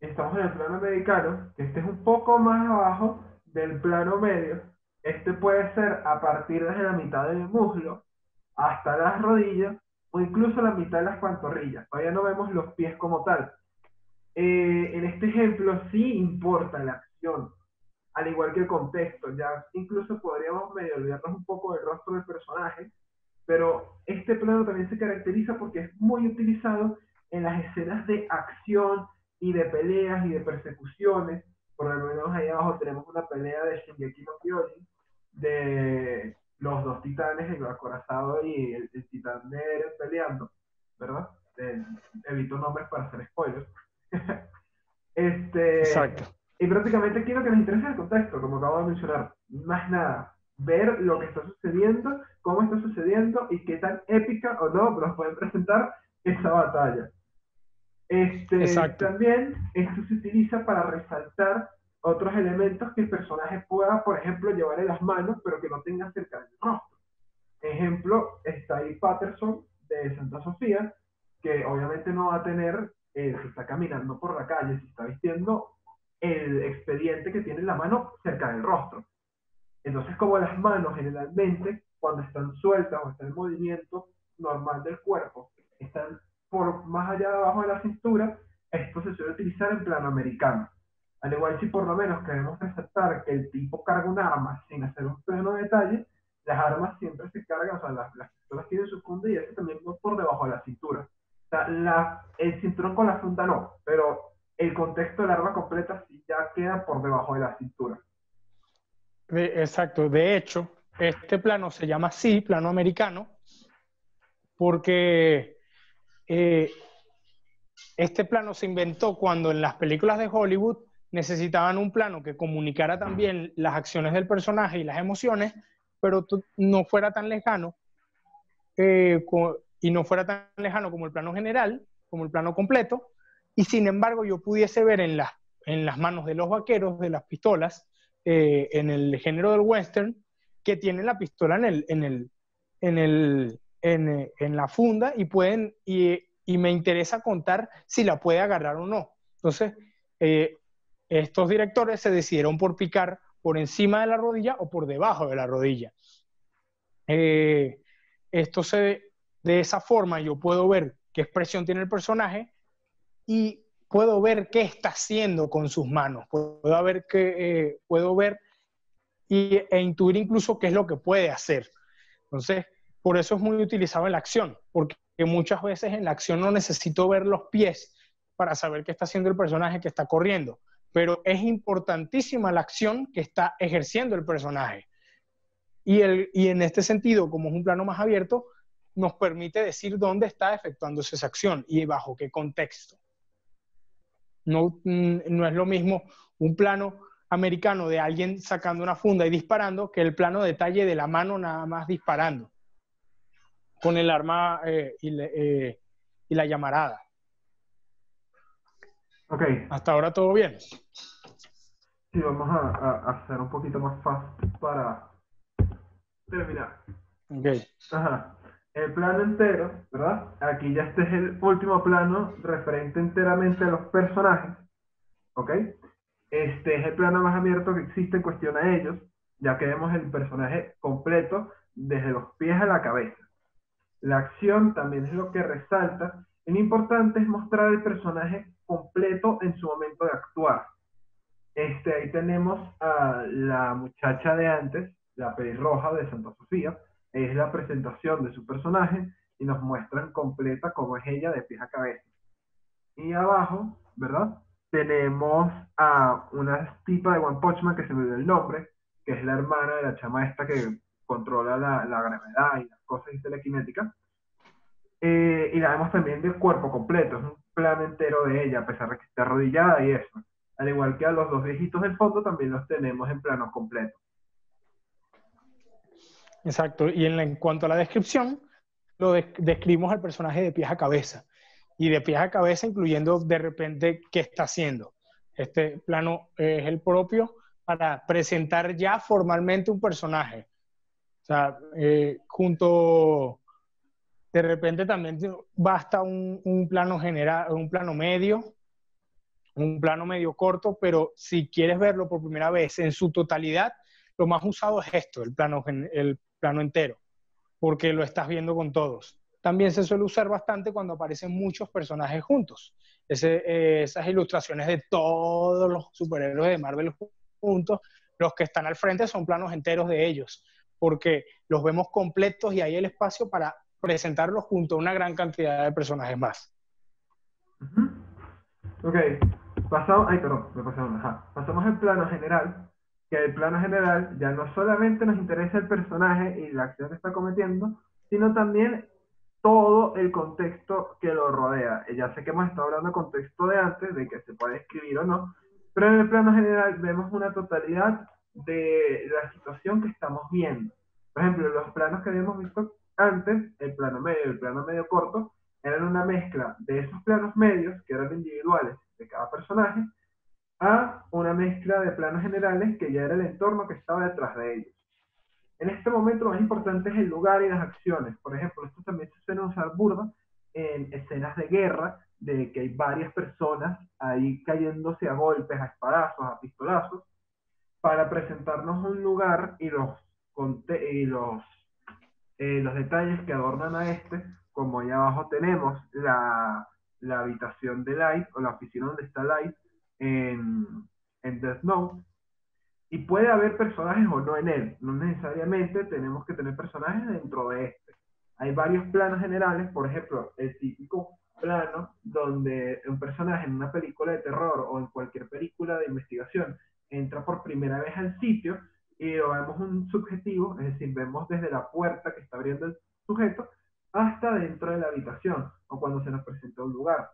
estamos en el plano americano, que este es un poco más abajo del plano medio. Este puede ser a partir de la mitad del muslo hasta las rodillas o incluso la mitad de las pantorrillas. Todavía no vemos los pies como tal. En este ejemplo sí importa la acción, al igual que el contexto. Ya incluso podríamos medio olvidarnos un poco del rostro del personaje, pero este plano también se caracteriza porque es muy utilizado en las escenas de acción y de peleas y de persecuciones. Por lo menos ahí abajo tenemos una pelea de Shingeki no Kyojin, de los dos titanes, el acorazado y el titán de Eren peleando, ¿verdad? Evito nombres para hacer spoilers. Exacto. Y prácticamente aquí lo que nos interesa es el contexto, como acabo de mencionar. Más nada, ver lo que está sucediendo, cómo está sucediendo y qué tan épica o no nos pueden presentar esa batalla. Exacto. También esto se utiliza para resaltar otros elementos que el personaje pueda, por ejemplo, llevar en las manos, pero que no tenga cerca del rostro. Ejemplo, está ahí Patterson de Santa Sofía, que obviamente no va a tener, si está caminando por la calle, si está vistiendo el expediente que tiene en la mano cerca del rostro. Entonces, como las manos generalmente, cuando están sueltas o están en movimiento normal del cuerpo, están por más allá de abajo de la cintura, esto se suele utilizar en plano americano. Al igual si por lo menos queremos resaltar que el tipo carga un arma sin hacer un pleno detalle, las armas siempre se cargan, o sea, las pistolas tienen su funda y eso también va por debajo de la cintura. O sea, el cinturón con la funda no, pero el contexto del arma completa sí ya queda por debajo de la cintura. Exacto. De hecho, este plano se llama así, plano americano, porque eh, este plano se inventó cuando en las películas de Hollywood necesitaban un plano que comunicara también las acciones del personaje y las emociones, pero no fuera tan lejano y no fuera tan lejano como el plano general, como el plano completo, y sin embargo yo pudiese ver en las manos de los vaqueros, de las pistolas, en el género del western, que tienen la pistola en la funda y y me interesa contar si la puede agarrar o no. Entonces, eh, estos directores se decidieron por picar por encima de la rodilla o por debajo de la rodilla. Eh, esto de esa forma yo puedo ver qué expresión tiene el personaje y puedo ver qué está haciendo con sus manos. Puedo ver e intuir incluso qué es lo que puede hacer. Entonces, por eso es muy utilizado en la acción, porque muchas veces en la acción no necesito ver los pies para saber qué está haciendo el personaje que está corriendo, pero es importantísima la acción que está ejerciendo el personaje. Y en este sentido, como es un plano más abierto, nos permite decir dónde está efectuándose esa acción y bajo qué contexto. No es lo mismo un plano americano de alguien sacando una funda y disparando que el plano detalle de la mano nada más disparando con el arma y la llamarada. Ok, Hasta ahora todo bien. sí, vamos a hacer un poquito más fácil para terminar. Okay. Ajá. El plano entero, ¿verdad? Aquí ya este es el último plano referente enteramente a los personajes, ¿ok? Este es el plano más abierto que existe en cuestión a ellos, ya que vemos el personaje completo desde los pies a la cabeza. La acción también es lo que resalta. Y lo importante es mostrar el personaje completo en su momento de actuar. Ahí tenemos a la muchacha de antes, la pelirroja de Santa Sofía. Es la presentación de su personaje y nos muestran completa cómo es ella de pies a cabeza. Y abajo, ¿verdad? Tenemos a una tipa de One Punch Man que se me dio el nombre, que es la hermana de la chama esta que controla la gravedad y las cosas y telequinéticas. Y la vemos también del cuerpo completo, es un plano entero de ella, a pesar de que esté arrodillada y eso. Al igual que a los dos viejitos del fondo, también los tenemos en plano completo. Exacto. Y en cuanto a la descripción, describimos al personaje de pies a cabeza. Y de pies a cabeza, incluyendo de repente qué está haciendo. Este plano es el propio para presentar ya formalmente un personaje. O sea, de repente también basta un plano general, un plano medio, un plano medio corto, pero si quieres verlo por primera vez en su totalidad, lo más usado es esto, el plano entero, porque lo estás viendo con todos. También se suele usar bastante cuando aparecen muchos personajes juntos. Esas ilustraciones de todos los superhéroes de Marvel juntos, los que están al frente son planos enteros de ellos, porque los vemos completos y hay el espacio para presentarlos junto a una gran cantidad de personajes más. Ok, perdón, me pasé una. Ajá. Pasamos al plano general, que el plano general ya no solamente nos interesa el personaje y la acción que está cometiendo, sino también todo el contexto que lo rodea. Ya sé que hemos estado hablando de contexto de antes, de que se puede escribir o no, pero en el plano general vemos una totalidad de la situación que estamos viendo. Por ejemplo, los planos que habíamos visto antes, el plano medio y el plano medio corto, eran una mezcla de esos planos medios, que eran individuales de cada personaje, a una mezcla de planos generales, que ya era el entorno que estaba detrás de ellos. En este momento lo más importante es el lugar y las acciones. Por ejemplo, esto también se suele usar burda en escenas de guerra, de que hay varias personas ahí cayéndose a golpes, a espadazos, a pistolazos, para presentarnos un lugar y los detalles que adornan a este, como allá abajo tenemos la habitación de Light, o la oficina donde está Light en, en Death Note, y puede haber personajes o no en él, no necesariamente tenemos que tener personajes dentro de este. Hay varios planos generales, por ejemplo, el típico plano donde un personaje en una película de terror o en cualquier película de investigación entra por primera vez al sitio y lo vemos un subjetivo, es decir, vemos desde la puerta que está abriendo el sujeto hasta dentro de la habitación o cuando se nos presenta un lugar.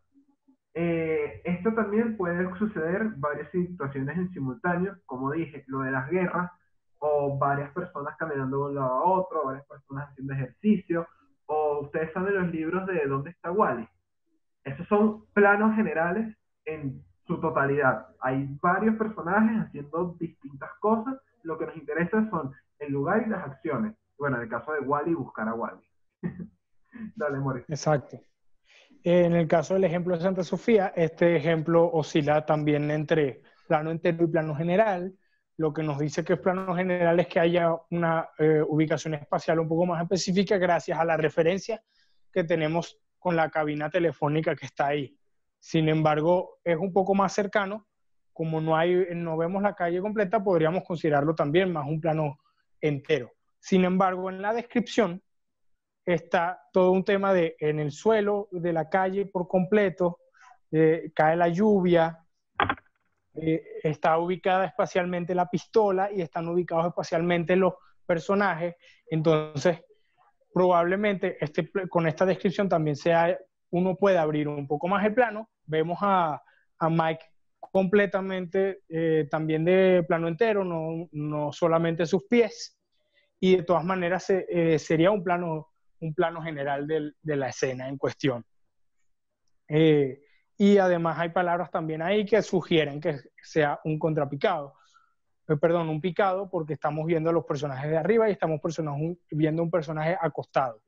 Esto también puede suceder varias situaciones en simultáneo, como dije, lo de las guerras, o varias personas caminando de un lado a otro, varias personas haciendo ejercicio, o ustedes saben los libros de ¿Dónde está Wally? Esos son planos generales en su totalidad. Hay varios personajes haciendo distintas cosas, lo que nos interesa son el lugar y las acciones. Bueno, en el caso de Wally, buscar a Wally. Dale, Mori. Exacto. En el caso del ejemplo de Santa Sofía, este ejemplo oscila también entre plano entero y plano general. Lo que nos dice que es plano general es que haya una ubicación espacial un poco más específica gracias a la referencia que tenemos con la cabina telefónica que está ahí. Sin embargo, es un poco más cercano. Como no vemos la calle completa, podríamos considerarlo también más un plano entero. Sin embargo, en la descripción está todo un tema de en el suelo de la calle por completo, cae la lluvia, está ubicada espacialmente la pistola y están ubicados espacialmente los personajes. Entonces, probablemente con esta descripción también uno puede abrir un poco más el plano. Vemos a Mike completamente también de plano entero, no solamente sus pies, y de todas maneras sería un plano general de la escena en cuestión. Y además hay palabras también ahí que sugieren que sea un contrapicado. Perdón, un picado, porque estamos viendo a los personajes de arriba y estamos viendo un personaje acostado.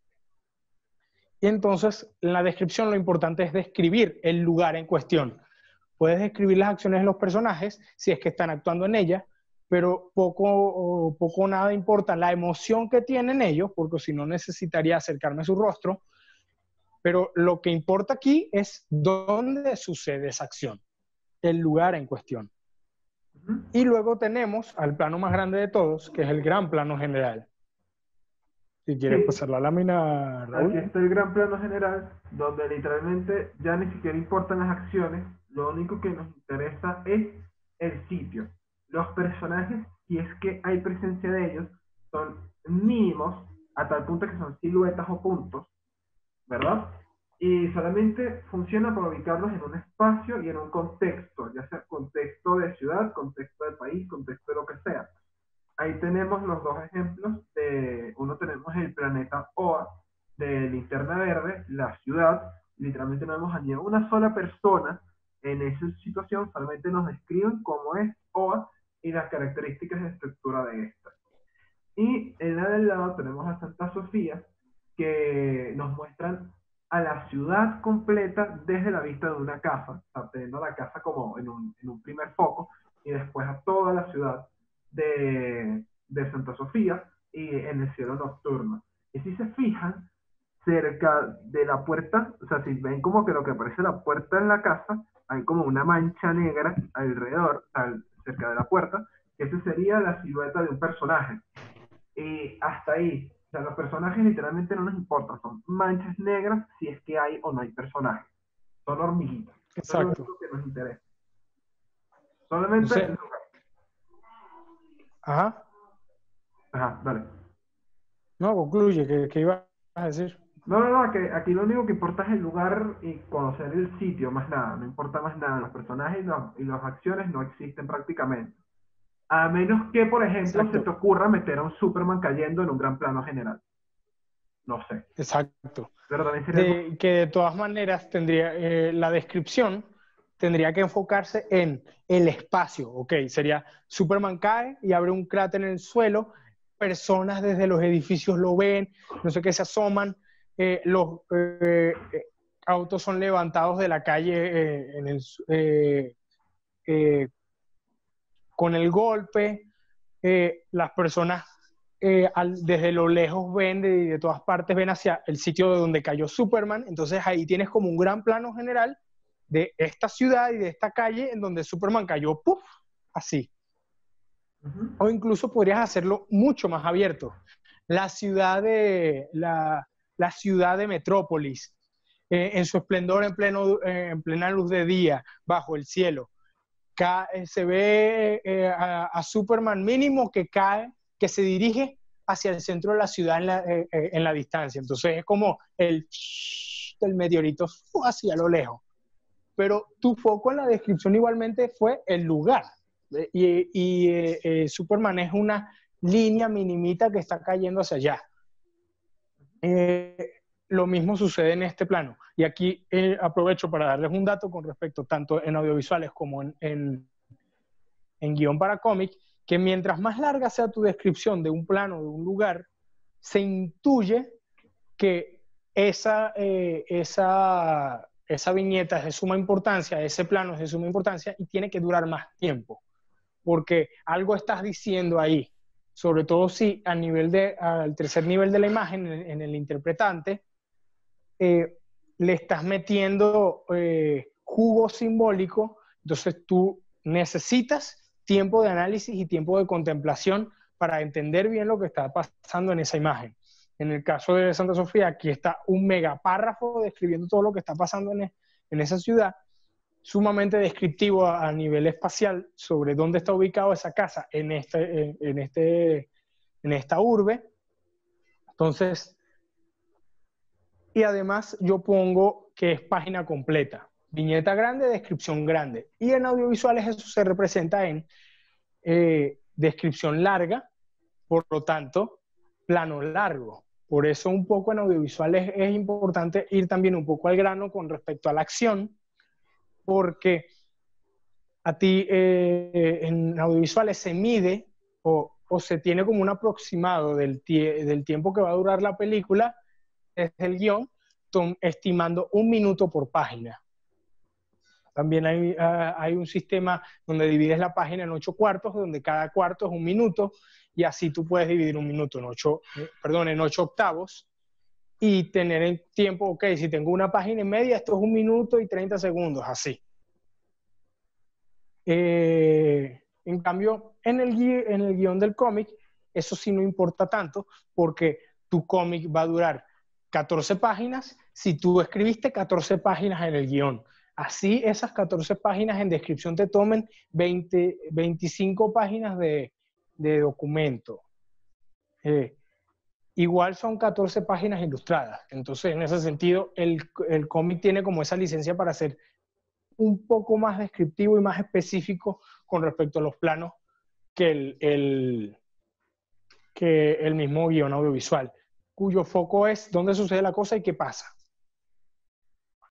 Y entonces, en la descripción lo importante es describir el lugar en cuestión. Puedes describir las acciones de los personajes si es que están actuando en ellas, pero poco o nada importa la emoción que tienen ellos, porque si no necesitaría acercarme a su rostro, pero lo que importa aquí es dónde sucede esa acción, el lugar en cuestión. Y luego tenemos al plano más grande de todos, que es el gran plano general. Si quieres pasar la lámina, Raúl. Aquí está el gran plano general, donde literalmente ya ni siquiera importan las acciones, lo único que nos interesa es el sitio. Los personajes, si es que hay presencia de ellos, son mínimos, a tal punto que son siluetas o puntos, ¿verdad? Y solamente funciona para ubicarlos en un espacio y en un contexto, ya sea contexto de ciudad, contexto de país, contexto de lo que sea. Ahí tenemos los dos ejemplos. Uno tenemos el planeta Oa de Linterna Verde, la ciudad. Literalmente no vemos a ni una sola persona en esa situación, solamente nos describen cómo es Oa y las características de estructura de esta. Y en la del lado tenemos a Santa Sofía, que nos muestran a la ciudad completa desde la vista de una casa, o sea, teniendo la casa como en un primer foco, y después a toda la ciudad de Santa Sofía y en el cielo nocturno. Y si se fijan, cerca de la puerta, o sea, si ven como que lo que parece la puerta en la casa, hay como una mancha negra alrededor, cerca de la puerta, que esa sería la silueta de un personaje. Y hasta ahí, o sea, los personajes literalmente no nos importan, son manchas negras si es que hay o no hay personajes. Son hormiguitas. Eso es lo Exacto. único que nos interesa. Solamente... Entonces, ajá, Ajá, dale. no, concluye, ¿qué ibas a decir? No, no, no, que aquí lo único que importa es el lugar y conocer el sitio, más nada, no importa más nada. Los personajes y las acciones no existen prácticamente. A menos que, por ejemplo, se Exacto, te ocurra meter a un Superman cayendo en un gran plano general. No sé. exacto. Pero también sería algo... Que de todas maneras tendría, la descripción tendría que enfocarse en el espacio, ¿ok? Sería Superman cae y abre un cráter en el suelo, personas desde los edificios lo ven, no sé qué, se asoman, los autos son levantados de la calle eh, con el golpe, las personas desde lo lejos ven, de todas partes ven hacia el sitio de donde cayó Superman, entonces ahí tienes como un gran plano general de esta ciudad y de esta calle en donde Superman cayó, ¡puf! Así. O incluso podrías hacerlo mucho más abierto. La ciudad de Metrópolis, en su esplendor en plena luz de día, bajo el cielo. Se ve a Superman mínimo que cae, que se dirige hacia el centro de la ciudad en la distancia. Entonces es como el meteorito hacia lo lejos. Pero tu foco en la descripción igualmente fue el lugar. Superman es una línea minimita que está cayendo hacia allá. Lo mismo sucede en este plano. Y aquí aprovecho para darles un dato con respecto tanto en audiovisuales como en guión para cómic, que mientras más larga sea tu descripción de un plano, de un lugar, se intuye que esa viñeta es de suma importancia, ese plano es de suma importancia y tiene que durar más tiempo, porque algo estás diciendo ahí, sobre todo si al tercer nivel de la imagen, en el interpretante, le estás metiendo jugo simbólico, entonces tú necesitas tiempo de análisis y tiempo de contemplación para entender bien lo que está pasando en esa imagen. En el caso de Santa Sofía, aquí está un megapárrafo describiendo todo lo que está pasando en esa ciudad, sumamente descriptivo a nivel espacial sobre dónde está ubicado esa casa en esta urbe. Entonces, y además yo pongo que es página completa. Viñeta grande, descripción grande. Y en audiovisuales eso se representa en descripción larga, por lo tanto, plano largo. Por eso un poco en audiovisuales es importante ir también un poco al grano con respecto a la acción, porque a ti en audiovisuales se mide o se tiene como un aproximado del tiempo que va a durar la película desde el guión, estimando 1 minuto por página. También hay un sistema donde divides la página en 8 cuartos, donde cada cuarto es 1 minuto, y así tú puedes dividir 1 minuto en 8 octavos, y tener el tiempo, ok, si tengo una página y media, esto es 1 minuto y 30 segundos, así. En cambio, en el guión del cómic, eso sí no importa tanto, porque tu cómic va a durar 14 páginas si tú escribiste 14 páginas en el guión. Así esas 14 páginas en descripción te tomen 25 páginas de documento. Igual son 14 páginas ilustradas. Entonces, en ese sentido, el cómic tiene como esa licencia para ser un poco más descriptivo y más específico con respecto a los planos que el mismo guión audiovisual, cuyo foco es dónde sucede la cosa y qué pasa.